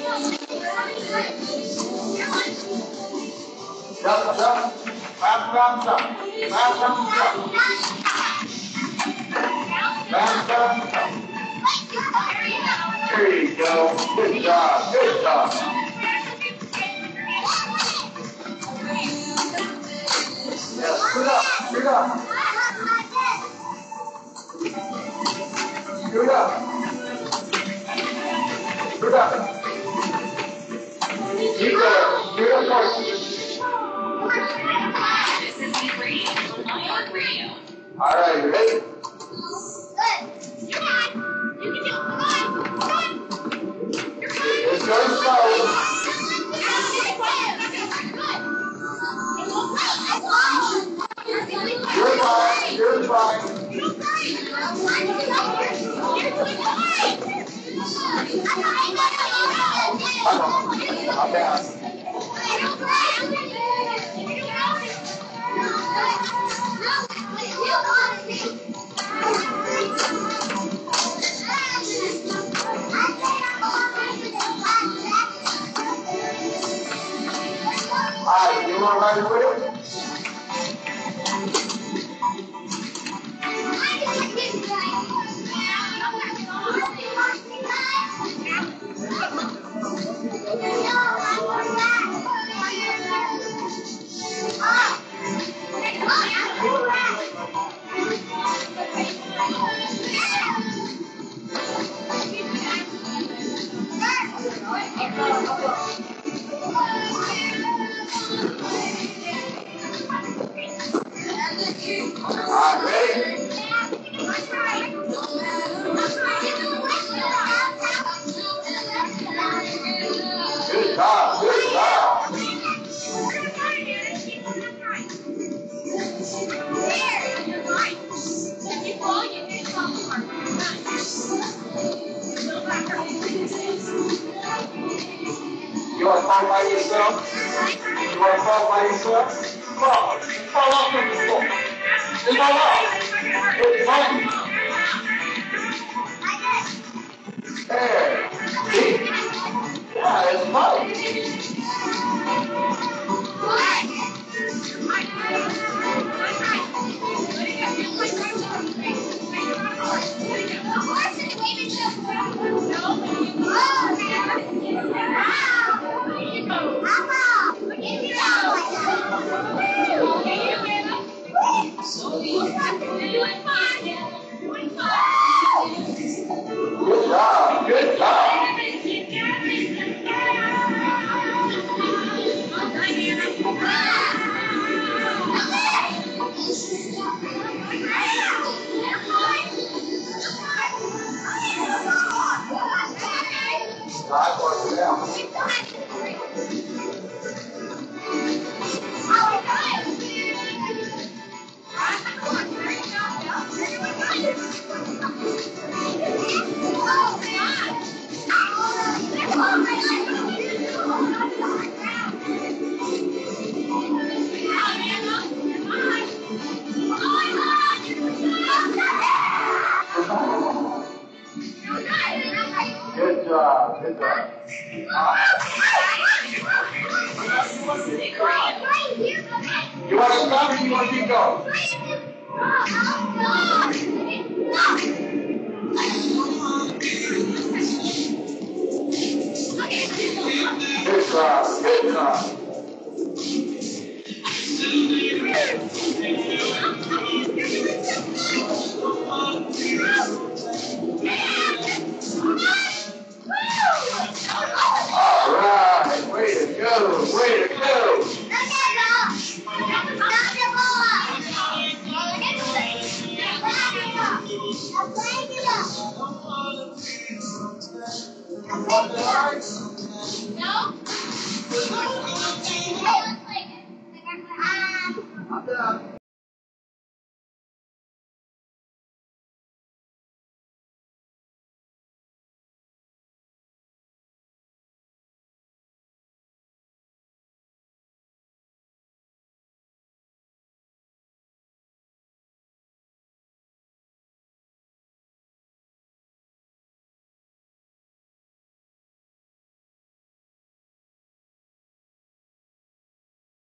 Jump, jump. Bounce, bounce, jump. Bounce, bounce, jump. Bounce, bounce, jump. There you go. Good job. Good job. Yeah, scoot up. Scoot up. Scoot up. Scoot up. Keep going. Scoot up first. All right, you ready? It's going slow. You're fine. You're fine. I'm down. Alright, you want to ride with it? Alright, ready? Good job, good job. You want to fall by yourself? You want to fall by yourself? Fall. Fall off from the floor. Just fall off. It's fine. There. See? Yeah, it's fine. Good job, good job. Slide forward down. Good job, good job. You want to stop or you want to keep going? Good job, good job. All right, way to go, way to go. No.